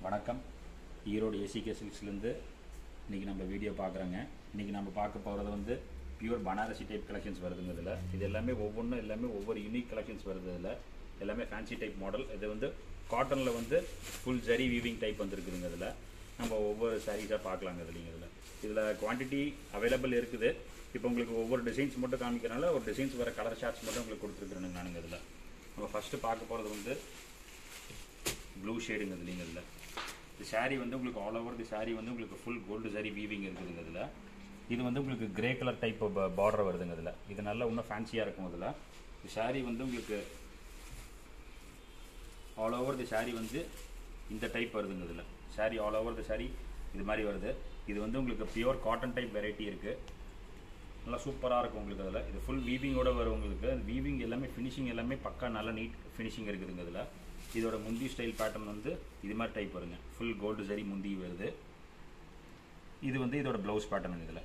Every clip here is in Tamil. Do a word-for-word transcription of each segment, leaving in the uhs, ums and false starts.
வணக்கம். ஈரோடு A C K சில்க்ஸ்லேருந்து இன்றைக்கி நம்ம வீடியோ பார்க்குறோங்க. இன்றைக்கி நம்ம பார்க்க போகிறது வந்து பியூர் பனாரசி டைப் கலெக்ஷன்ஸ் வருதுங்க. இதில் இது எல்லாமே ஒவ்வொன்றும் எல்லாமே ஒவ்வொரு யூனிக் கலெக்ஷன்ஸ் வருது. இதில் எல்லாமே ஃபேன்சி டைப் மாடல். இது வந்து காட்டனில் வந்து ஃபுல் ஜரி வீவிங் டைப் வந்துருக்குதுங்க. இதில் நம்ம ஒவ்வொரு சாரீஸாக பார்க்கலாங்க. இதுலைங்க இதில் இதில் குவான்டிட்டி அவைலபிள் இருக்குது. இப்போ உங்களுக்கு ஒவ்வொரு டிசைன்ஸ் மட்டும் காமிக்கிறனால ஒரு டிசைன்ஸ் வர கலர் ஷார்ட்ஸ் மட்டும் உங்களுக்கு கொடுத்துருக்குறேங்க நானுங்க. இதில் நம்ம ஃபஸ்ட்டு பார்க்க போகிறது வந்து ப்ளூ ஷேடுங்க. இதுலைங்க இதில் இந்த சாரீ வந்து உங்களுக்கு ஆல் ஓவர் தி சாரீ வந்து உங்களுக்கு ஃபுல் கோல்டு சாரீ வீவிங் இருக்குதுங்க. இதில் இது வந்து உங்களுக்கு கிரே கலர் டைப் பார்டர் வருதுங்க. இதில் இது நல்லா இன்னும் ஃபேன்சியாக இருக்கும். இதில் இந்த சாரீ வந்து உங்களுக்கு ஆல் ஓவர் தி சாரீ வந்து இந்த டைப் வருதுங்க. இதில் sari all over the sari இது மாதிரி வருது. இது வந்து உங்களுக்கு பியூர் காட்டன் டைப் வெரைட்டி இருக்குது. நல்லா சூப்பராக இருக்கும் உங்களுக்கு. அதில் இது ஃபுல் வீவிங்கோட வரும் உங்களுக்கு. வீவிங் எல்லாமே ஃபினிஷிங் எல்லாமே பக்கா நல்லா நீட் ஃபினிஷிங் இருக்குதுங்க. இதில் இதோட முந்தி ஸ்டைல் பேட்டர்ன் வந்து இது மாதிரி டைப் வருங்க. ஃபுல் கோல்டு சரி முந்தி வருது. இது வந்து இதோட ப்ளவுஸ் பேட்டர்னுங்க. இதில்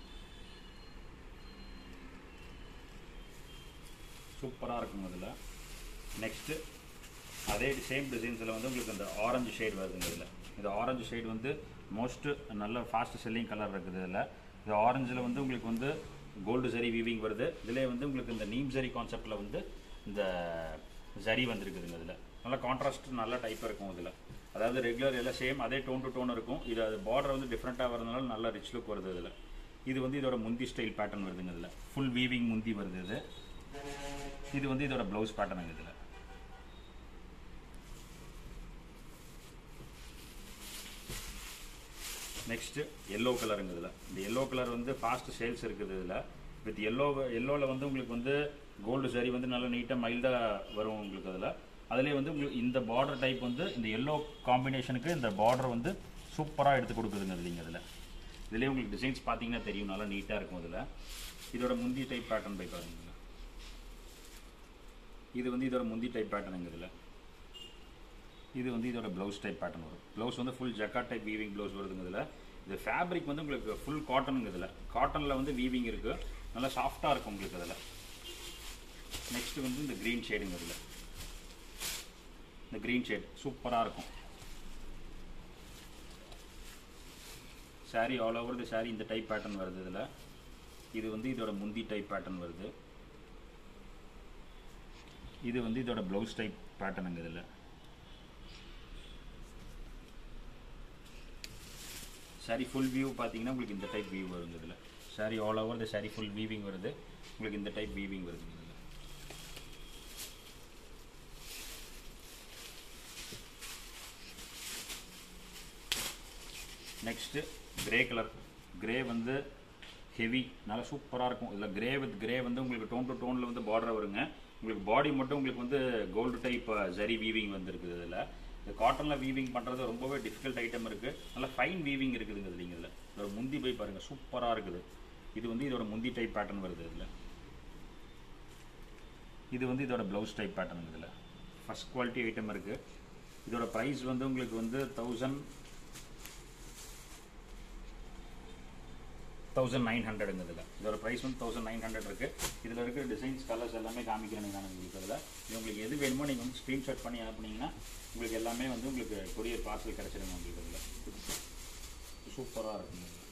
சூப்பராக இருக்கும். இதில் நெக்ஸ்ட்டு அதே சேம் டிசைன்ஸில் வந்து உங்களுக்கு அந்த ஆரஞ்சு ஷேட் வருதுங்க. இதில் இந்த ஆரஞ்சு ஷேட் வந்து மோஸ்ட்டு நல்ல ஃபாஸ்ட் செல்லிங் கலர் இருக்குது. இதில் இந்த ஆரஞ்சில் வந்து உங்களுக்கு வந்து கோல்டு சரி வீவிங் வருது. இதிலே வந்து உங்களுக்கு இந்த நீம் சரி கான்செப்டில் வந்து இந்த சரி வந்துருக்குதுங்க. இதில் நல்லா கான்ட்ராஸ்ட் நல்ல டைப் இருக்கும். இதில் அதாவது ரெகுலர் எல்லாம் சேம் அதே டோன் டு டோன் இருக்கும். இது அது பார்டர் வந்து டிஃப்ரெண்ட்டாக வரதுனால நல்ல ரிச் லுக் வருது. இதில் இது வந்து இதோட முந்தி ஸ்டைல் பேட்டர்ன் வருதுங்க. இதில் ஃபுல் வீவிங் முந்தி வருது. இது இது வந்து இதோட ப்ளவுஸ் பேட்டர்னுங்க. இதில் நெக்ஸ்ட்டு எல்லோ கலருங்க. இதில் இந்த எல்லோ கலர் வந்து ஃபாஸ்ட் சேல்ஸ் இருக்குது. இதில் வித் எல்லோ எல்லோவில் வந்து உங்களுக்கு வந்து கோல்டு சரி வந்து நல்லா நீட்டாக மைல்டாக வரும் உங்களுக்கு. அதில் அதிலே வந்து உங்களுக்கு இந்த பார்டர் டைப் வந்து இந்த எல்லோ காம்பினேஷனுக்கு இந்த பார்டர் வந்து சூப்பராக எடுத்து கொடுக்குதுங்க. இல்லைங்க இதில் இதிலே உங்களுக்கு டிசைன்ஸ் பார்த்தீங்கன்னா தெரியும். நல்லா நீட்டாக இருக்கும். இதில் இதோட முந்தி டைப் பேட்டர்ன் பை பாருங்க. இது வந்து இதோட முந்தி டைப் பேட்டர்னுங்க. இதில் இது வந்து இதோட ப்ளவுஸ் டைப் பேட்டர்ன் வரும். ப்ளவுஸ் வந்து full jacquard type weaving blouse வருதுங்க. இதில் இது ஃபேப்ரிக் வந்து உங்களுக்கு ஃபுல் காட்டனுங்க. இதில் காட்டனில் வந்து வீவிங் இருக்குது. நல்லா சாஃப்டாக இருக்கும் உங்களுக்கு. அதில் நெக்ஸ்ட்டு வந்து இந்த க்ரீன் ஷேடுங்க. இதில் இந்த க்ரீன் ஷேட் சூப்பராக இருக்கும். Sari all over the sari இந்த டைப் பேட்டர்ன் வருது. இதில் இது வந்து இதோட முந்தி டைப் பேட்டர்ன் வருது. இது வந்து இதோட ப்ளவுஸ் டைப் பேட்டர்னுங்க. இதில் சாரீ ஃபுல் வியூ பார்த்தீங்கன்னா உங்களுக்கு இந்த டைப் வியூ வருது. இதில் sari all over the sari full weaving வருது. உங்களுக்கு இந்த டைப் வீவிங் வருது. இதில் நெக்ஸ்ட்டு கிரே கலர். கிரே வந்து ஹெவி நல்லா சூப்பராக இருக்கும். இதில் கிரே வித் கிரே வந்து உங்களுக்கு டோன் டு டோனில் வந்து பார்டர் வருங்க. உங்களுக்கு பாடி மட்டும் உங்களுக்கு வந்து கோல்டு டைப் ஜரி வீவிங் வந்துருக்குது. இதில் இந்த காட்டனில் வீவிங் பண்ணுறது ரொம்பவே டிஃபிகல்ட் ஐட்டம் இருக்குது. நல்லா ஃபைன் வீவிங் இருக்குதுங்க. இல்லைங்க இதில் இதோட முந்தி போய் பாருங்கள் சூப்பராக இருக்குது. இது வந்து இதோட முந்தி டைப் பேட்டர்ன் வருது. இதில் இது வந்து இதோட ப்ளவுஸ் டைப் பேட்டர்ன். இதில் ஃபஸ்ட் குவாலிட்டி ஐட்டம் இருக்குது. இதோட ப்ரைஸ் வந்து உங்களுக்கு வந்து தௌசண்ட் தௌசண்ட் நைன் ஹண்ட்ரடுங்க. இதில் இதோட ப்ரைஸ் வந்து தௌசண்ட் நைன் ஹண்ட்ரட் இருக்குது. இதில் இருக்கிற டிசைன்ஸ் கலர்ஸ் எல்லாமே காமிக்கிறேன் நான் உங்களுக்கு. இதில் இது உங்களுக்கு எது வேணுமோ நீங்கள் வந்து ஸ்க்ரீன்ஷாட் பண்ணி அனுப்புனீங்கன்னா உங்களுக்கு எல்லாமே வந்து உங்களுக்கு கொரியர் பார்சல் கிடச்சிடுங்க உங்களுக்கு. இதில் சூப்பராக இருக்குங்க.